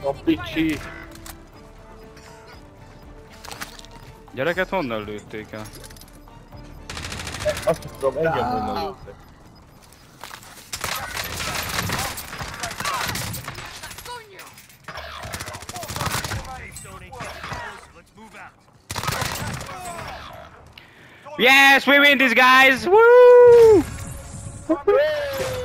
A picsi. Gyereket honnan lőtték el? Azt tudom, engem honnan lőttek. Yes, we win this, guys! Woo!